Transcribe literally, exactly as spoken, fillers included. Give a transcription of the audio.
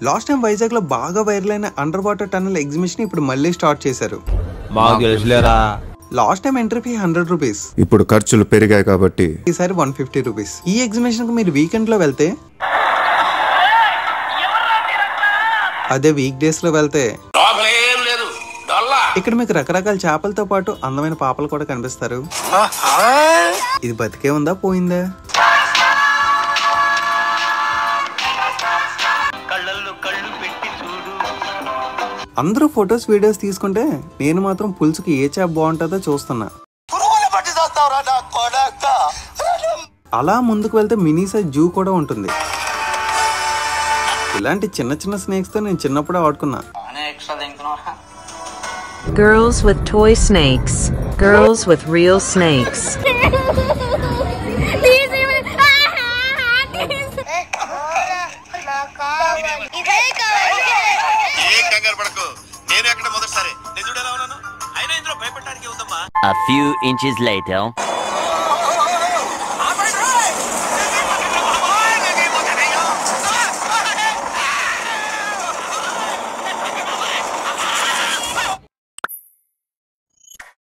Last time Vizag లో బాగా viral అయిన అండర్ వాటర్ టన్నల్ ఎగ్జిబిషన్ ఇప్పుడు మళ్ళీ స్టార్ట్ చేశారు. Last time entry fee hundred rupees, ఇప్పుడు ఖర్చులు పెరిగాయి కాబట్టి ఈసారి వన్ ఫిఫ్టీ రూపీస్. ఈ ఎగ్జిబిషన్ కు మీరు వీకెండ్ లో వెళ్తే, అదే వీక్ డేస్ లో వెళ్తే ఇక్కడ మీకు రకరకాల చేపలతో పాటు అందమైన పాపలు కూడా కనిపిస్తారు. ఇది బతికే ఉందా పోయిందా? అందరూ ఫొటోస్ వీడియోస్ తీసుకుంటే నేను మాత్రం పులుసుకి ఏ చేప బాగుంటుందో చూస్తున్నా. అలా ముందుకు వెళ్తే మినీ సైజ్ జూ కూడా ఉంటుంది. ఇలాంటి చిన్న చిన్న స్నేక్స్ తో నేను చిన్నప్పుడే ఆడుకున్నా. Girls with toy snakes. Girls with real snakes. A few inches later.